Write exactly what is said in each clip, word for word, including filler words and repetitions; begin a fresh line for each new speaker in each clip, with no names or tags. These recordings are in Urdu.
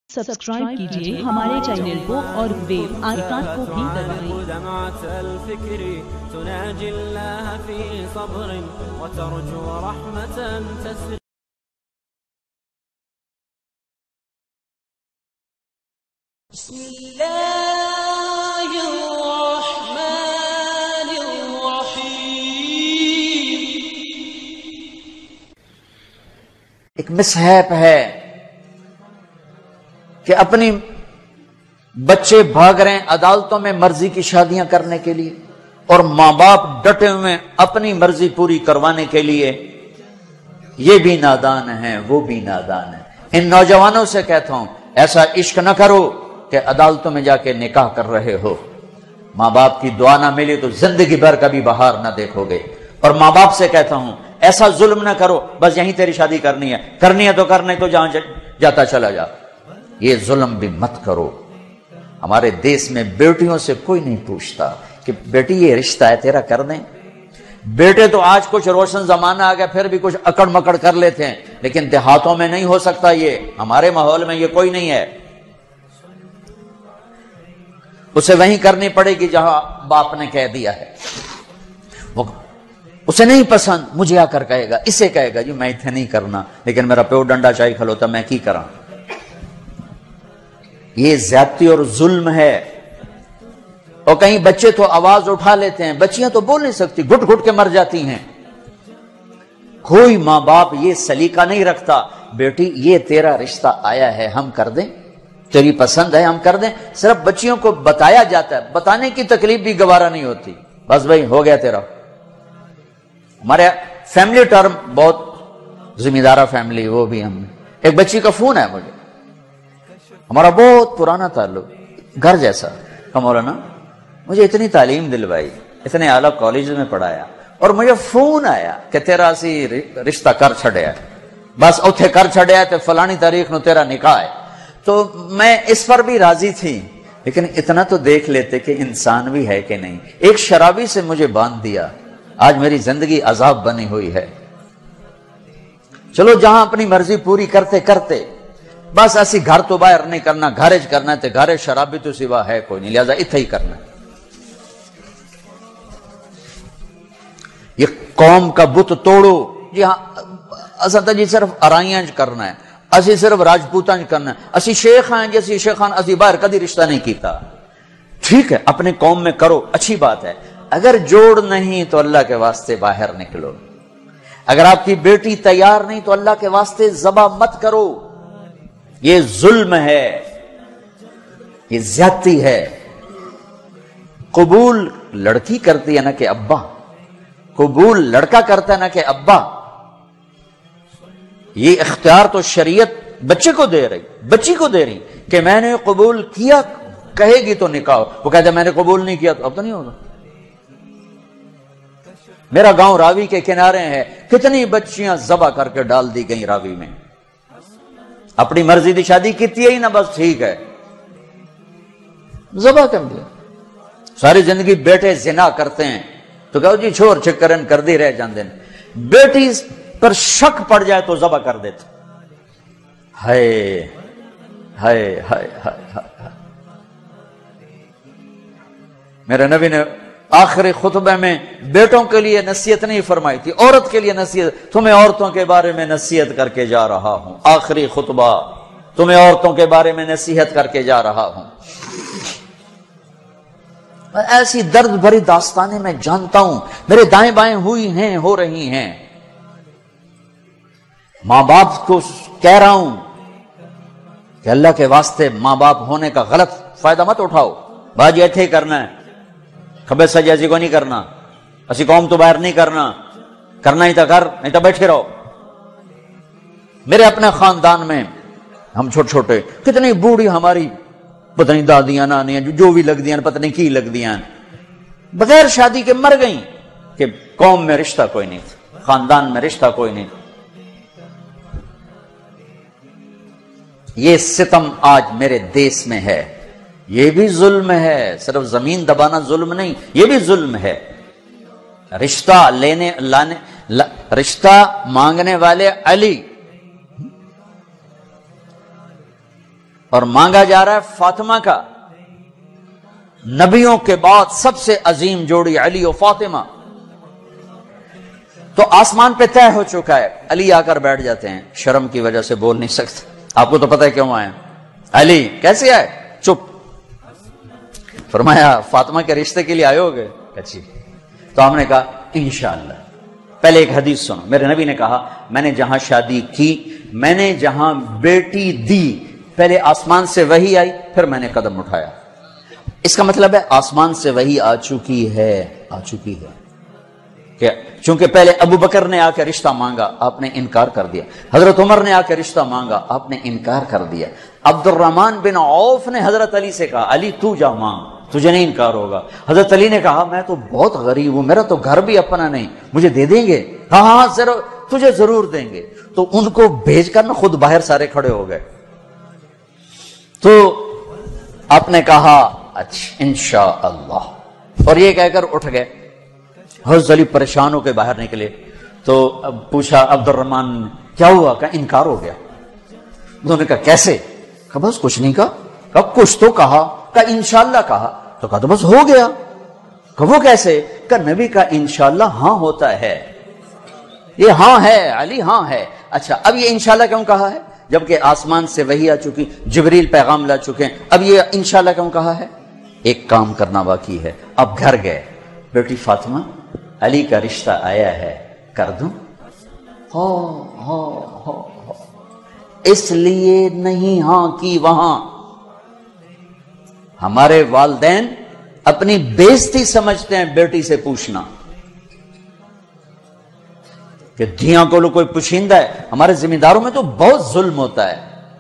सब्सक्राइब कीजिए हमारे चैनल को और बेल आइकन को भी दबाएं।
एक मिसहैप है कि अपनी बच्चे भाग रहे हैं अदालतों में मर्जी की शादियां करने के लिए और मां बाप डटे हुए अपनी मर्जी पूरी करवाने के लिए। ये भी नादान है, वो भी नादान है। इन नौजवानों से कहता हूं, ऐसा इश्क न करो कि अदालतों में जाके निकाह कर रहे हो। मां बाप की दुआ ना मिली तो जिंदगी भर कभी बहार ना देखोगे। और मां बाप से कहता हूं, ऐसा जुल्म न करो, बस यहीं तेरी शादी करनी है, करनी है तो करने तो जहां जाता चला जा। ये जुल्म भी मत करो। हमारे देश में बेटियों से कोई नहीं पूछता कि बेटी ये रिश्ता है तेरा कर दें। बेटे तो आज कुछ रोशन जमाना आ गया, फिर भी कुछ अकड़ मकड़ कर लेते हैं, लेकिन देहातों में नहीं हो सकता ये। हमारे माहौल में ये कोई नहीं है। उसे वहीं करनी पड़ेगी जहां बाप ने कह दिया है। वो उसे नहीं पसंद, मुझे आकर कहेगा, इसे कहेगा जी मैं इतने नहीं करना, लेकिन मेरा प्यो डंडा चाय खलोता मैं की करा। ये ज्यादती और जुल्म है। और कहीं बच्चे तो आवाज उठा लेते हैं, बच्चियां तो बोल नहीं सकती, घुट घुट के मर जाती हैं। कोई मां बाप ये सलीका नहीं रखता, बेटी ये तेरा रिश्ता आया है, हम कर दें, तेरी पसंद है हम कर दें। सिर्फ बच्चियों को बताया जाता है, बताने की तकलीफ भी गवारा नहीं होती। बस भाई हो गया तेरा। हमारे फैमिली टर्म बहुत जिम्मेदारा फैमिली, वो भी हम। एक बच्ची का फोन है मुझे, हमारा बहुत पुराना ताल्लुक, घर जैसा। मौलाना मुझे इतनी तालीम दिलवाई, इतने आला कॉलेज में पढ़ाया, और मुझे फोन आया कि तेरा सी रिश्ता कर छड़िया, बस उथे कर छड़िया तो फलानी तारीख नु तेरा निकाह है। तो मैं इस पर भी राजी थी, लेकिन इतना तो देख लेते कि इंसान भी है कि नहीं। एक शराबी से मुझे बांध दिया, आज मेरी जिंदगी अजाब बनी हुई है। चलो जहां अपनी मर्जी पूरी करते करते, बस ऐसी घर तो बाहर नहीं करना, घरेज करना है, घरे शराबी तो सिवा है कोई नहीं, लिहाजा इतना ही करना। ये कौम का बुत तोड़ो। जी हाँ, असा तो जी सिर्फ अराइयां करना है, असी सिर्फ राजपूतां करना है, असी शेख हैं जी, असी शेखान असी बाहर कभी रिश्ता नहीं किया। ठीक है, अपने कौम में करो, अच्छी बात है। अगर जोड़ नहीं तो अल्लाह के वास्ते बाहर निकलो। अगर आपकी बेटी तैयार नहीं तो अल्लाह के वास्ते ज़बा मत करो। ये जुल्म है, ये ज्यादती है। कबूल लड़की करती है ना कि अब्बा, कबूल लड़का करता है ना कि अब्बा। ये इख्तियार तो शरीयत बच्चे को दे रही, बच्ची को दे रही कि मैंने कबूल किया, कहेगी तो निकाह। वो कहते मैंने कबूल नहीं किया तो अब तो नहीं होगा। मेरा गांव रावी के किनारे है, कितनी बच्चियां ज़बा करके डाल दी गई रावी में। अपनी मर्जी की शादी की ही ना, बस ठीक है, ज़बा कर दिया। सारी जिंदगी बेटे जिना करते हैं तो कहो जी छोर छिकरन कर दी रह जाते हैं। बेटी पर शक पड़ जाए तो ज़बा कर देते। हाय हाय हाय हाय हाय। मेरे नबी ने आखिरी खुतबे में बेटों के लिए नसीहत नहीं फरमाई थी, औरत के लिए नसीहत। तुम्हें औरतों के बारे में नसीहत करके जा रहा हूं, आखिरी खुतबा तुम्हें औरतों के बारे में नसीहत करके जा रहा हूं। ऐसी दर्द भरी दास्तानें मैं जानता हूं, मेरे दाएं बाएं हुई हैं, हो रही हैं। मां बाप को कह रहा हूं कि अल्लाह के वास्ते मां बाप होने का गलत फायदा मत उठाओ। बाजी ऐसे ही करना है, खबर सजा को नहीं करना, असी कौम तो बाहर नहीं करना, करना ही तो कर, नहीं तो बैठे रहो। मेरे अपने खानदान में हम छोटे छोटे कितनी बूढ़ी हमारी पता नहीं दादियां नानियां जो भी लग दियां, पता नहीं की लग दियां, बगैर शादी के मर गई कि कौम में रिश्ता कोई नहीं, खानदान में रिश्ता कोई नहीं। ये सितम आज मेरे देश में है। ये भी जुल्म है, सिर्फ जमीन दबाना जुल्म नहीं, ये भी जुल्म है। रिश्ता लेने लाने ला, रिश्ता मांगने वाले अली, اور مانگا جا رہا ہے فاطمہ کا. نبیوں کے بعد سب سے عظیم جوڑی علی و فاطمہ. تو آسمان پہ طے ہو چکا ہے. علی آ کر بیٹھ جاتے ہیں, شرم کی وجہ سے بول نہیں سکتے. آپ کو تو پتہ ہے کیوں آئے. علی کیسے آئے؟ چپ. فرمایا فاطمہ کے رشتے کے لیے آئے ہو گئے؟ اچھی. تو ہم نے کہا انشاءاللہ. پہلے ایک حدیث سنو. میرے نبی نے کہا میں نے جہاں شادی کی, میں نے جہاں بیٹی دی, پہلے آسمان سے وحی آئی, پھر میں نے قدم اٹھایا. اس کا مطلب ہے آسمان سے وحی آ چکی ہے, آ چکی ہے. کہ چونکہ پہلے ابو بکر نے آ کے رشتہ مانگا, آپ نے انکار کر دیا. حضرت عمر نے آ کے رشتہ مانگا, آپ نے انکار کر دیا. عبد الرحمن بن عوف نے حضرت علی سے کہا علی تو جا مانگ, تجھے نہیں انکار ہوگا. حضرت علی نے کہا میں تو بہت غریب ہوں, میرا تو گھر بھی اپنا نہیں, مجھے دے دیں گے؟ ہاں ہاں ضرور, تجھے ضرور دیں گے. تو ان کو بھیج کر نا خود باہر سارے کھڑے ہو گئے. تو آپ نے کہا اچھا انشاءاللہ, اور یہ کہہ کر اٹھ گئے. حضرت علی پریشان ہو کے باہر نکلے. تو اب پوچھا عبد الرحمن کیا ہوا؟ کہ انکار ہو گیا. انہوں نے کہا کیسے؟ کہا بس کچھ نہیں کہا. کہا کچھ تو کہا. کہا انشاءاللہ کہا. تو کہا تو بس ہو گیا. کہا وہ کیسے؟ کہا نبی کا انشاءاللہ ہاں ہوتا ہے. یہ ہاں ہے علی, ہاں ہے. اچھا اب یہ انشاءاللہ کیوں کہا ہے جبکہ آسمان سے وحی آ چکی, جبریل پیغام لا چکے ہیں؟ اب یہ انشاءاللہ کیوں کہا ہے؟ ایک کام کرنا باقی ہے. اب گھر گئے, بیٹی فاطمہ علی کا رشتہ آیا ہے, کر دوں؟ ہو ہو ہو اس لیے نہیں ہاں کی وہاں. ہمارے والدین اپنی بےزتی سمجھتے ہیں بیٹی سے پوچھنا کہ دھیاں کو لو کوئی پوچھیندہ ہے. ہمارے ذمہ داروں میں تو بہت ظلم ہوتا ہے.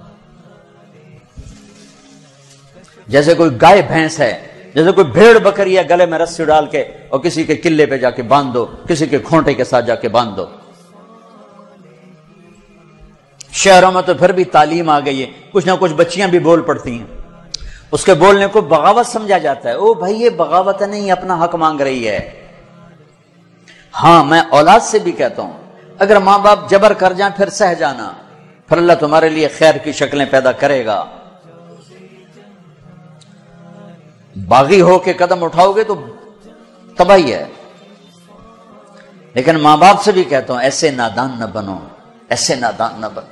جیسے کوئی گائے بھینس ہے, جیسے کوئی بھیڑ بکری ہے, گلے میں رسی ڈال کے اور کسی کے قلعے پہ جا کے باندھ دو, کسی کے کھونٹے کے ساتھ جا کے باندھ دو. شہروں میں تو پھر بھی تعلیم آ گئی ہے, کچھ نہ کچھ بچیاں بھی بول پڑتی ہیں. اس کے بولنے کو بغاوت سمجھا جاتا ہے. او بھائی یہ بغاوت نہیں, اپنا حق مانگ رہی ہے. ہاں میں اولاد سے بھی کہتا ہوں اگر ماں باپ جبر کر جائیں پھر سہ جانا, پھر اللہ تمہارے لیے خیر کی شکلیں پیدا کرے گا. باغی ہو کے قدم اٹھاؤ گے تو تباہی ہے. لیکن ماں باپ سے بھی کہتا ہوں ایسے نادان نہ بنو, ایسے نادان نہ بنو.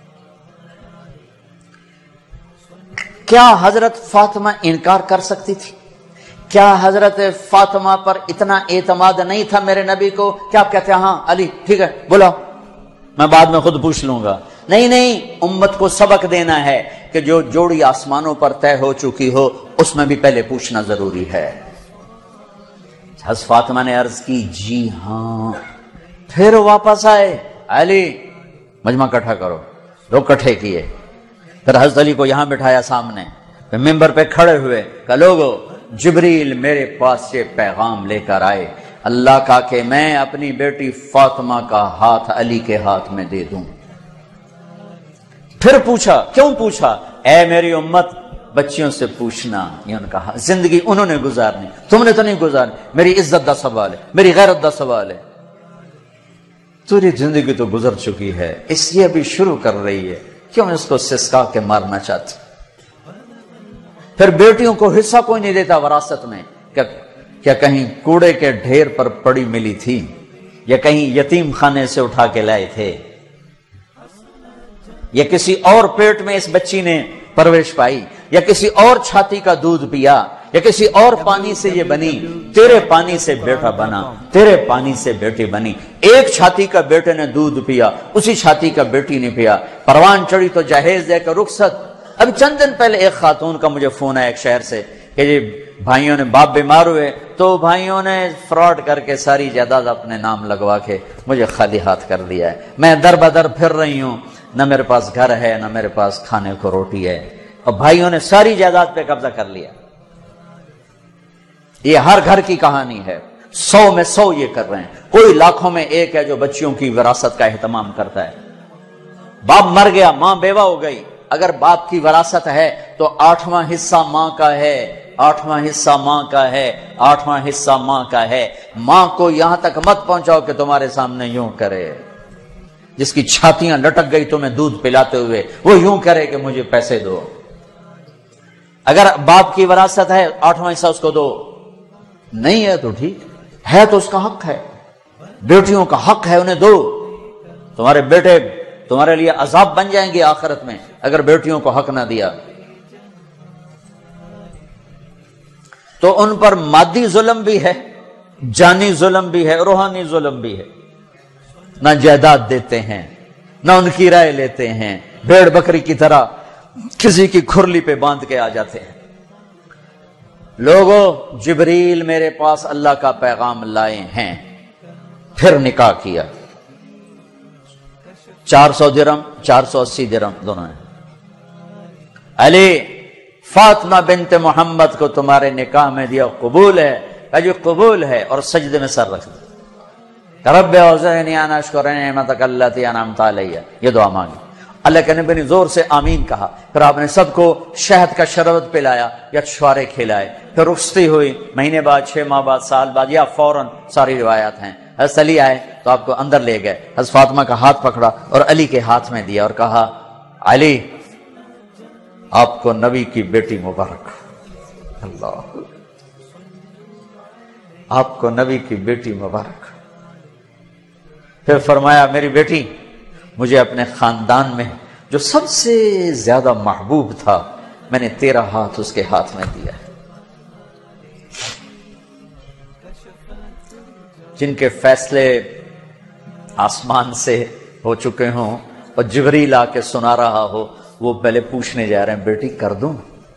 کیا حضرت فاطمہ انکار کر سکتی تھی؟ کیا حضرت فاطمہ پر اتنا اعتماد نہیں تھا میرے نبی کو؟ کیا آپ کہتے ہیں ہاں علی ٹھیک ہے بولا, میں بعد میں خود پوچھ لوں گا؟ نہیں نہیں, امت کو سبق دینا ہے کہ جو جوڑی آسمانوں پر طے ہو چکی ہو اس میں بھی پہلے پوچھنا ضروری ہے. حضرت فاطمہ نے عرض کی جی ہاں. پھر واپس آئے, علی مجمع کٹھا کرو. لوگ کٹھے کیے. پھر حضرت علی کو یہاں بٹھایا سامنے, پھر ممبر پہ کھڑے ہوئے, کہ لوگو جبریل میرے پاس یہ پیغام لے کر آئے اللہ کا کہ میں اپنی بیٹی فاطمہ کا ہاتھ علی کے ہاتھ میں دے دوں. پھر پوچھا, کیوں پوچھا؟ اے میری امت بچیوں سے پوچھنا, یہ ان کا زندگی انہوں نے گزارنی, تم نے تو نہیں گزارنی. میری عزت دا سوال ہے, میری غیرت دا سوال ہے. تیری زندگی تو گزر چکی ہے, اس لیے ابھی شروع کر رہی ہے, کیوں اس کو سسکا کے مارنا چاہتی؟ پھر بیٹیوں کو حصہ کوئی نہیں دیتا وراثت میں. کیا کیا کہیں کوڑے کے ڈھیر پر پڑی ملی تھی, یا کہیں یتیم خانے سے اٹھا کے لائے تھے, یا کسی اور پیٹ میں اس بچی نے پرورش پائی, یا کسی اور چھاتی کا دودھ پیا, یا کسی اور پانی سے یہ بنی؟ تیرے پانی سے بیٹا بنا, تیرے پانی سے بیٹی بنی. ایک چھاتی کا بیٹے نے دودھ پیا, اسی چھاتی کا بیٹی نے پیا. پروان چڑھی تو جہیز دے کر رخصت. اب چند دن پہلے ایک خاتون کا مجھے فون آیا ایک شہر سے کہ جی بھائیوں نے باپ بیمار ہوئے تو بھائیوں نے فراڈ کر کے ساری جائیداد اپنے نام لگوا کے مجھے خالی ہاتھ کر دیا ہے. میں در بدر پھر رہی ہوں, نہ میرے پاس گھر ہے نہ میرے پاس کھانے کو روٹی ہے, اور بھائیوں نے ساری جائیداد پہ قبضہ کر لیا. یہ ہر گھر کی کہانی ہے, سو میں سو یہ کر رہے ہیں. کوئی لاکھوں میں ایک ہے جو بچیوں کی وراثت کا اہتمام کرتا ہے. باپ مر گیا, ماں بیوہ ہو گئی, اگر باپ کی وراثت ہے تو آٹھواں حصہ ماں کا ہے, آٹھواں حصہ ماں کا ہے, آٹھواں حصہ ماں کا ہے. ماں کو یہاں تک مت پہنچاؤ کہ تمہارے سامنے یوں کرے. جس کی چھاتیاں لٹک گئی تمہیں دودھ پلاتے ہوئے, وہ یوں کرے کہ مجھے پیسے دو. اگر باپ کی وراثت ہے آٹھواں حصہ اس کو دو، نہیں ہے تو ٹھیک ہے، تو اس کا حق ہے، بیٹیوں کا حق ہے، انہیں دو۔ تمہارے بیٹے تمہارے لیے عذاب بن جائیں گے آخرت میں اگر بیٹیوں کو حق نہ دیا۔ تو ان پر مادی ظلم بھی ہے، جانی ظلم بھی ہے، روحانی ظلم بھی ہے۔ نہ جائیداد دیتے ہیں، نہ ان کی رائے لیتے ہیں، بھیڑ بکری کی طرح کسی کی کھرلی پہ باندھ کے آ جاتے ہیں۔ لوگوں، جبریل میرے پاس اللہ کا پیغام لائے ہیں، پھر نکاح کیا، چار سو درم، چار سو اسی درم دونوں ہیں۔ علی فاطمہ بنت محمد کو تمہارے نکاح میں دیا، قبول ہے؟ کہا جی قبول ہے، اور سجدے میں سر رکھ دیا، رب اوزعنی ان اشکر نعمتک التی انعمت علی، یہ دعا مانگی۔ اللہ کے نبی نے زور سے آمین کہا، پھر آپ نے سب کو شہد کا شربت پلایا یا چھوارے کھلائے، پھر رخصتی ہوئی، مہینے بعد، چھ ماہ بعد، سال بعد، یا فوراً، ساری روایات ہیں۔ حضرت علی آئے تو آپ کو اندر لے گئے، حضرت فاطمہ کا ہاتھ پکڑا اور علی کے ہاتھ میں دیا اور کہا، علی آپ کو نبی کی بیٹی مبارک، اللہ، آپ کو نبی کی بیٹی مبارک۔ پھر فرمایا، میری بیٹی، مجھے اپنے خاندان میں جو سب سے زیادہ محبوب تھا، میں نے تیرا ہاتھ اس کے ہاتھ میں دیا ہے۔ جن کے فیصلے آسمان سے ہو چکے ہوں اور جبریل آ کے سنا رہا ہو، وہ پہلے پوچھنے جا رہے ہیں، بیٹی کر دوں؟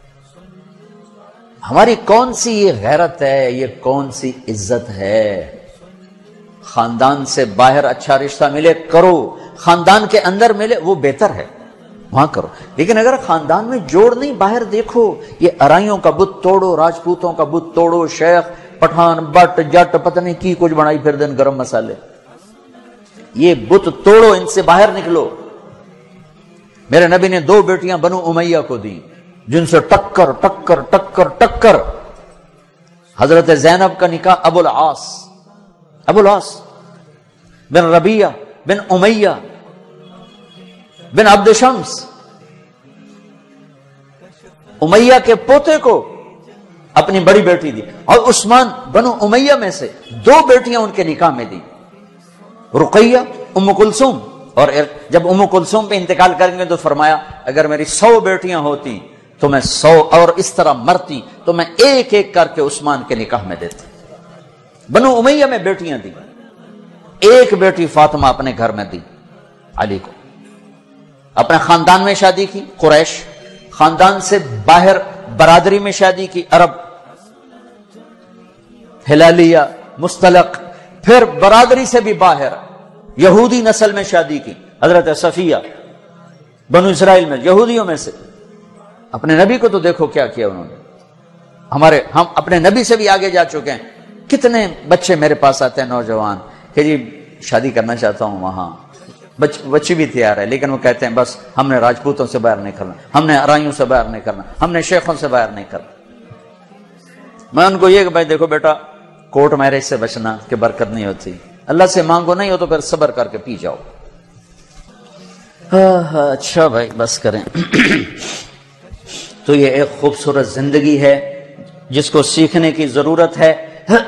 ہماری کون سی یہ غیرت ہے، یہ کون سی عزت ہے؟ خاندان سے باہر اچھا رشتہ ملے کرو، خاندان کے اندر ملے وہ بہتر ہے، وہاں کرو۔ لیکن اگر خاندان میں جوڑ نہیں، باہر دیکھو، یہ ارائیوں کا بت توڑو، راجپوتوں کا بت توڑو، شیخ پٹھان بٹ جٹ پتہ نہیں کی کچھ بنائی پھر دن گرم مسالے، یہ بت توڑو، ان سے باہر نکلو۔ میرے نبی نے دو بیٹیاں بنو امیہ کو دی، جن سے ٹکر ٹکر ٹکر ٹکر۔ حضرت زینب کا نکاح ابو العاص ابو العاص بن ربیہ بن امیہ بن عبد شمس، امیہ کے پوتے کو اپنی بڑی بیٹی دی، اور عثمان بنو امیہ میں سے دو بیٹیاں ان کے نکاح میں دی، رقیہ، ام کلثوم۔ اور جب ام کلثوم پہ انتقال کریں گے تو فرمایا، اگر میری سو بیٹیاں ہوتی تو میں سو، اور اس طرح مرتی تو میں ایک ایک کر کے عثمان کے نکاح میں دیتی۔ بنو امیہ میں بیٹیاں دی، ایک بیٹی فاطمہ اپنے گھر میں دی علی کو، اپنے خاندان میں شادی کی قریش، خاندان سے باہر برادری میں شادی کی عرب، ہلالیہ، مستلق، پھر برادری سے بھی باہر یہودی نسل میں شادی کی، حضرت صفیہ بنو اسرائیل میں، یہودیوں میں سے۔ اپنے نبی کو تو دیکھو کیا کیا انہوں نے، ہمارے ہم اپنے نبی سے بھی آگے جا چکے ہیں۔ کتنے بچے میرے پاس آتے ہیں نوجوان کہ جی شادی کرنا چاہتا ہوں وہاں، بچ, بچی بھی تیار ہے، لیکن وہ کہتے ہیں بس ہم نے راجپوتوں سے باہر نہیں کرنا، ہم نے ارائیوں سے باہر نہیں کرنا، ہم نے شیخوں سے باہر نہیں کرنا۔ میں ان کو یہ کہ بھائی دیکھو بیٹا، کورٹ میرج سے بچنا کہ برکت نہیں ہوتی، اللہ سے مانگو، نہیں ہو تو پھر صبر کر کے پی جاؤ۔ اچھا بھائی بس کریں۔ تو یہ ایک خوبصورت زندگی ہے جس کو سیکھنے کی ضرورت ہے۔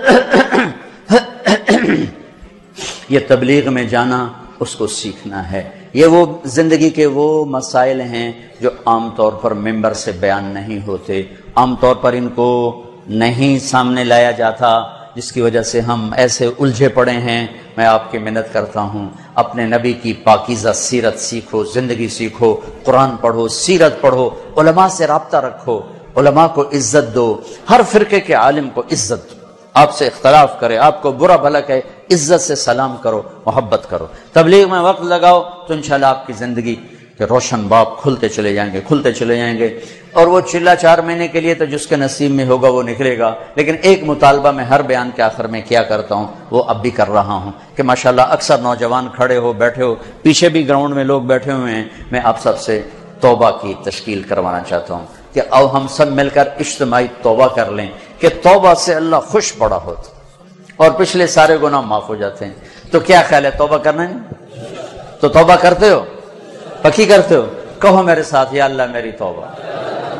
یہ تبلیغ میں جانا، اس کو سیکھنا ہے۔ یہ وہ زندگی کے وہ مسائل ہیں جو عام طور پر ممبر سے بیان نہیں ہوتے، عام طور پر ان کو نہیں سامنے لایا جاتا، جس کی وجہ سے ہم ایسے الجھے پڑے ہیں۔ میں آپ کی منت کرتا ہوں، اپنے نبی کی پاکیزہ سیرت سیکھو، زندگی سیکھو، قرآن پڑھو، سیرت پڑھو، علماء سے رابطہ رکھو، علماء کو عزت دو، ہر فرقے کے عالم کو عزت دو، آپ سے اختلاف کرے، آپ کو برا بھلا کہے، عزت سے سلام کرو، محبت کرو، تبلیغ میں وقت لگاؤ، تو انشاءاللہ آپ کی زندگی کے روشن باب کھلتے چلے جائیں گے، کھلتے چلے جائیں گے۔ اور وہ چلا چار مہینے کے لیے تو جس کے نصیب میں ہوگا وہ نکلے گا۔ لیکن ایک مطالبہ میں ہر بیان کے آخر میں کیا کرتا ہوں، وہ اب بھی کر رہا ہوں کہ ماشاءاللہ اکثر نوجوان کھڑے ہو، بیٹھے ہو، پیچھے بھی گراؤنڈ میں لوگ بیٹھے ہوئے ہیں، میں آپ سب سے توبہ کی تشکیل کروانا چاہتا ہوں کہ آؤ ہم سب مل کر اجتماعی توبہ کر لیں کہ توبہ سے اللہ خوش بڑا ہوتا اور پچھلے سارے گناہ معاف ہو جاتے ہیں۔ تو کیا خیال ہے، توبہ کرنا ہے؟ تو توبہ کرتے ہو، پکی کرتے ہو؟ کہو میرے ساتھ، یا اللہ میری توبہ،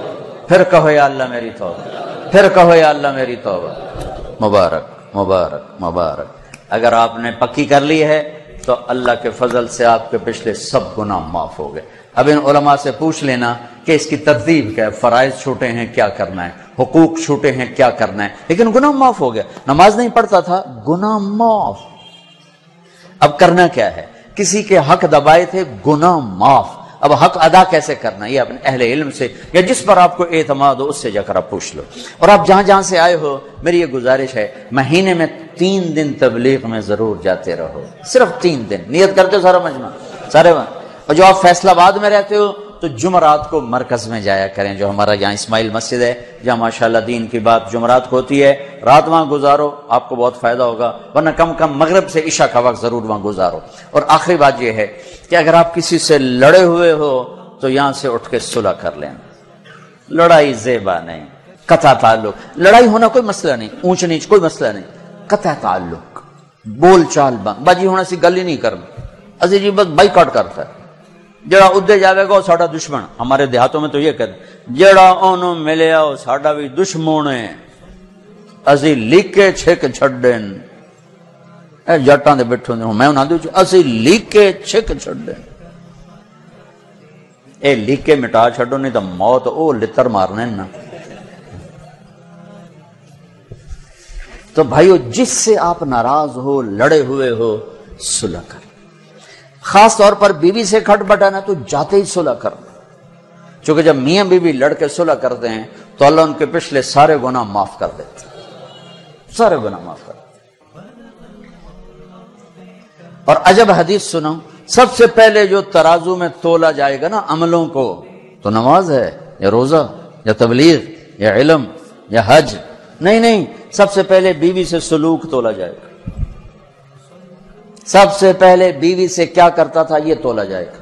پھر کہو یا اللہ میری توبہ، پھر کہو یا اللہ میری توبہ۔ مبارک مبارک مبارک۔ اگر آپ نے پکی کر لی ہے تو اللہ کے فضل سے آپ کے پچھلے سب گناہ معاف ہو گئے۔ اب ان علماء سے پوچھ لینا کہ اس کی ترتیب کیا ہے، فرائض چھوٹے ہیں کیا کرنا ہے، حقوق چھوٹے ہیں کیا کرنا ہے، لیکن گناہ معاف ہو گیا۔ نماز نہیں پڑھتا تھا، گناہ معاف۔ اب کرنا کیا ہے؟ کسی کے حق دبائے تھے، گناہ معاف۔ اب حق ادا کیسے کرنا، یہ اپنے اہل علم سے یا جس پر آپ کو اعتماد ہو اس سے جا کر آپ پوچھ لو۔ اور آپ جہاں جہاں سے آئے ہو، میری یہ گزارش ہے مہینے میں تین دن تبلیغ میں ضرور جاتے رہو، صرف تین دن نیت کرتے ہو سارا مجمع سارے وہاں۔ اور جو آپ فیصل آباد میں رہتے ہو تو جمعرات کو مرکز میں جایا کریں، جو ہمارا یہاں اسماعیل مسجد ہے جہاں ماشاءاللہ دین کی بات جمعرات کو ہوتی ہے، رات وہاں گزارو، آپ کو بہت فائدہ ہوگا، ورنہ کم کم مغرب سے عشاء کا وقت ضرور وہاں گزارو۔ اور آخری بات یہ ہے کہ اگر آپ کسی سے لڑے ہوئے ہو تو یہاں سے اٹھ کے صلح کر لیں۔ لڑائی زیبا نہیں، قطع تعلق۔ لڑائی ہونا کوئی مسئلہ نہیں، اونچ نیچ کوئی مسئلہ نہیں، قطع تعلق، بول چال بند، باجی ہونا سی گل ہی نہیں کرنا۔ اسی جی بس بائی کاٹ کرتا ہے، جڑا ادے جاوے گا وہ ساڈا دشمن۔ ہمارے دیہاتوں میں تو یہ کہتے جڑا اونوں ملیا وہ ساڈا بھی دشمن ہے، اسی لیکے چھک چھڈن۔ اے جٹاں دے بیٹھے ہوندے میں انہاں دے اسی لیکے چھک چھڈن۔ اے لیکے مٹا چھڈو نہیں تو موت او لتر مارنے نا۔ تو بھائیو جس سے آپ ناراض ہو، لڑے ہوئے ہو، صلح کر۔ خاص طور پر بیوی سے کھٹ بٹانا تو جاتے ہی صلح کرنا، چونکہ جب میاں بیوی لڑ کے صلح کرتے ہیں تو اللہ ان کے پچھلے سارے گناہ معاف کر دیتے ہیں، سارے گناہ معاف کر دیتے ہیں۔ اور عجب حدیث سنو، سب سے پہلے جو ترازو میں تولا جائے گا نا عملوں کو، تو نماز ہے یا روزہ یا تبلیغ یا علم یا حج؟ نہیں نہیں، سب سے پہلے بیوی سے سلوک تولا جائے گا۔ سب سے پہلے بیوی سے کیا کرتا تھا یہ تولا جائے گا۔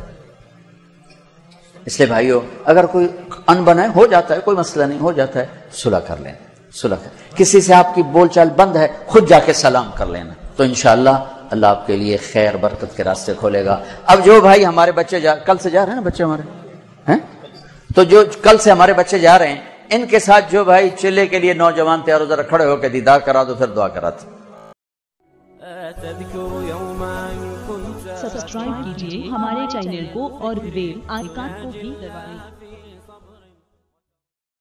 اس لیے بھائیو اگر کوئی ان بنا ہو جاتا ہے، کوئی مسئلہ نہیں، ہو جاتا ہے، صلح کر لینا، صلح کر۔ کسی سے آپ کی بول چال بند ہے، خود جا کے سلام کر لینا، تو انشاءاللہ اللہ آپ کے لیے خیر برکت کے راستے کھولے گا۔ اب جو بھائی ہمارے بچے جا کل سے جا رہے ہیں نا بچے ہمارے ہیں، تو جو کل سے ہمارے بچے جا رہے ہیں ان کے ساتھ جو بھائی چلے کے لیے نوجوان تیار ہو، ذرا کھڑے ہو کے دیدار کرا دو، پھر دعا کراتے۔
سبسکرائب کیجیے ہمارے چینل کو اور بیل آئیکن کو بھی دبائیں۔